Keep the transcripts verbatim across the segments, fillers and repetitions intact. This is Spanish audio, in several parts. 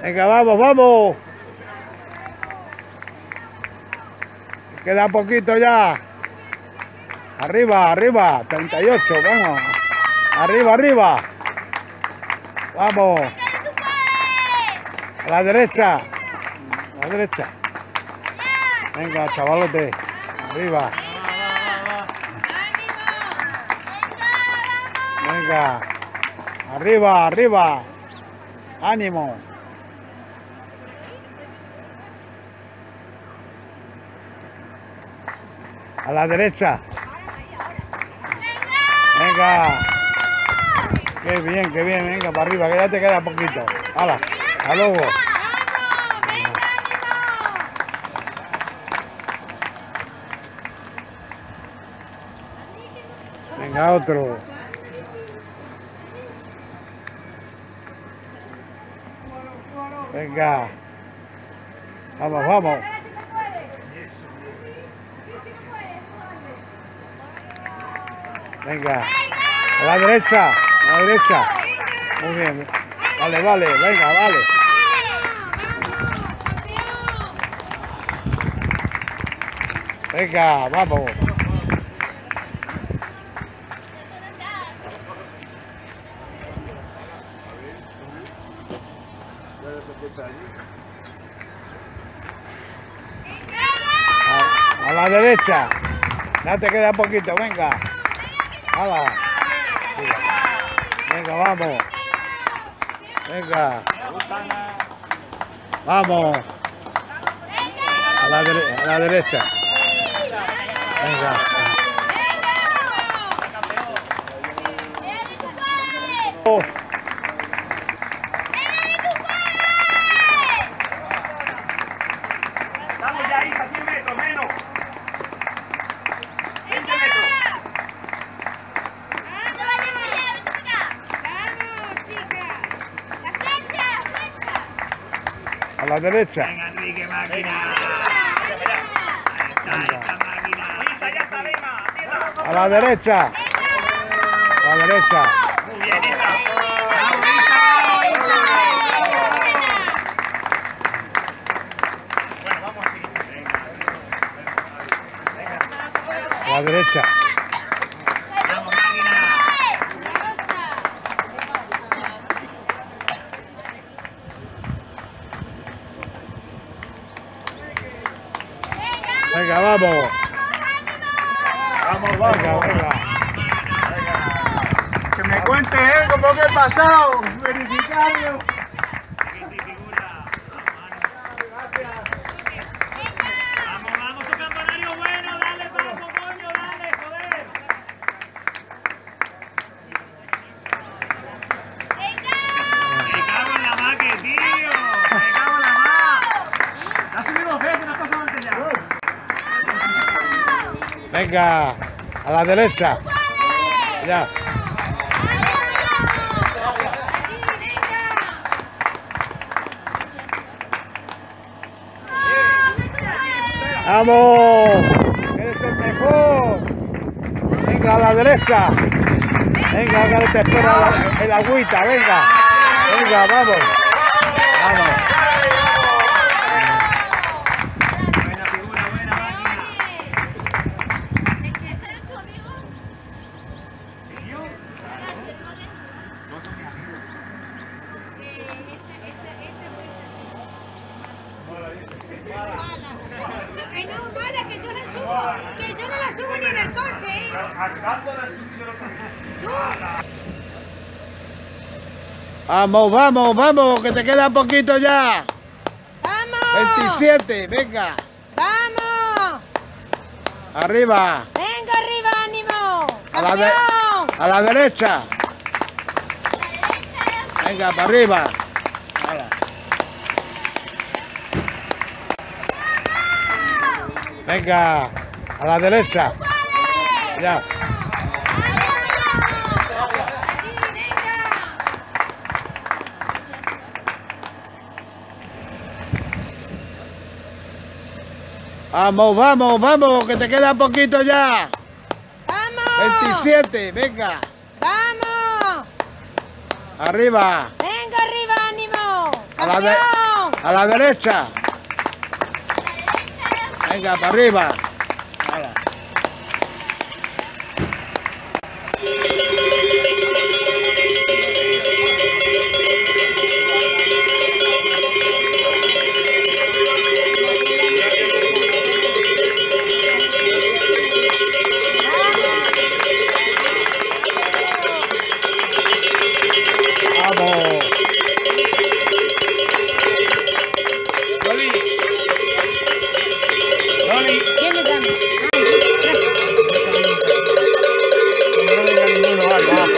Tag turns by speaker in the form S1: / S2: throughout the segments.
S1: Venga, vamos, vamos. Queda poquito ya. Arriba, arriba. treinta y ocho, vamos. Arriba, arriba. Vamos. A la derecha. A la derecha. Venga, chavalote. Arriba. Venga. Arriba, arriba. Ánimo. A la derecha. Venga. Qué bien, qué bien. Venga, para arriba, que ya te queda poquito. Hala, hasta luego. Venga, otro. Venga. Vamos, vamos. Venga. A la derecha. A la derecha. Muy bien. Vale, vale. Venga, vale. Venga, vamos. A, a la derecha. Ya te queda poquito, venga. Hala. Venga, vamos. Venga. Vamos. A la, dere a la derecha. Venga. Oh.
S2: Estamos ya ahí a cien metros, menos. veinte metros.
S1: A la derecha.
S2: Venga, Enrique, máquina. Esta, esta máquina. Lisa, ya está, Lima.
S1: A la derecha. A la derecha.
S2: Muy bien, Lisa. Bueno, vamos así. Venga.
S1: A la derecha.
S2: Vamos, máquina.
S1: Venga, vamos.
S2: Vamos,
S1: Venga, venga.
S2: Que me cuente, ¿eh? ¿Cómo que he pasado? Verificarlo. Vamos, vamos, un campanario bueno, dale, vamos, coño, dale, joder. Me cago en la maque, tío. Me cago en la ma. La subimos veces, una cosa antes ya.
S1: Venga. A la derecha. Ya. ¡Vamos! ¡Eres el mejor! Venga, a la derecha. Venga, que te espera la, el agüita, venga. Venga, vamos. Vamos.
S2: Buena figura, buena máquina.
S3: Ay, no, mala, que yo la subo, que yo no la subo ni en el coche, ¿eh? ¿Tú?
S1: Vamos, vamos, vamos, que te queda poquito ya.
S3: ¡Vamos!
S1: veintisiete, venga.
S3: ¡Vamos!
S1: Arriba.
S3: ¡Venga arriba, ánimo!
S1: A la, de-
S3: ¡Campeón!
S1: a la derecha. Venga, para arriba. Hala. Venga, a la derecha. Ya. Vamos, vamos, vamos, que te queda poquito ya.
S3: ¡Vamos!
S1: veintisiete, venga.
S3: ¡Vamos!
S1: Arriba.
S3: ¡Venga arriba, ánimo!
S1: A la, de, a la derecha. Venga, para arriba. Hala. Vamos.
S2: Loli. Loli.
S3: ¿Quién me llama?
S1: No me diga ninguno, vale, vamos,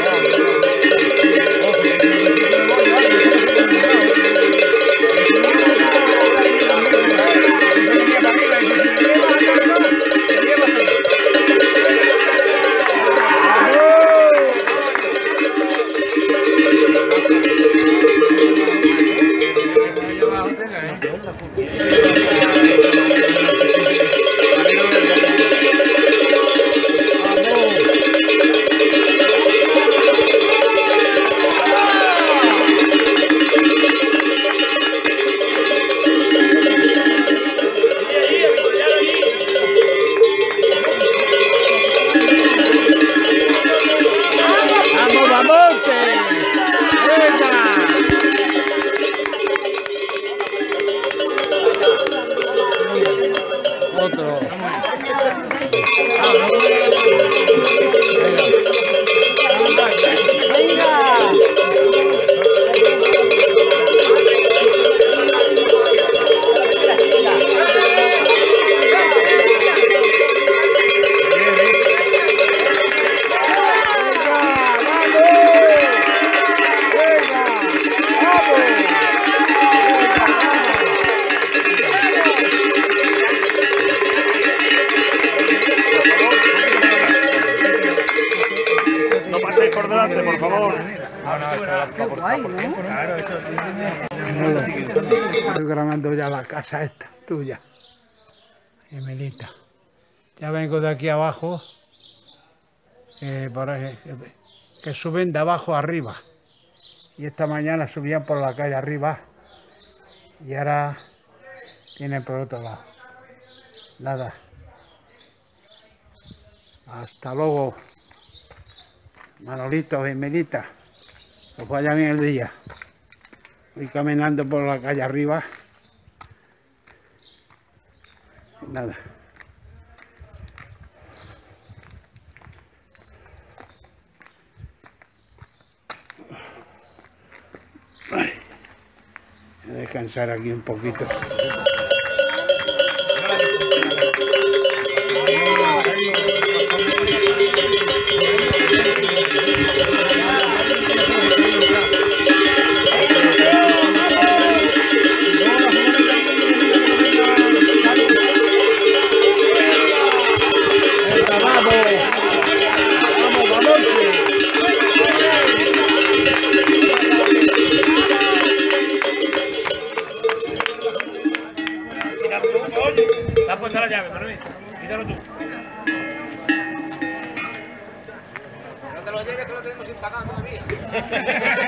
S1: otro.
S2: Por delante, por favor.
S1: Estoy grabando ya la casa esta, tuya. Emelita. Ya vengo de aquí abajo, eh, por, eh, que, que suben de abajo arriba. Y esta mañana subían por la calle arriba y ahora vienen por otro lado. Nada. Hasta luego. Manolito, Emelita, que os vaya bien el día. Voy caminando por la calle arriba. Y nada. Ay, voy a descansar aquí un poquito.
S2: Te has puesto la llave, Manuel. Quítalo tú. No te lo lleves, que lo tenemos sin pagar todavía.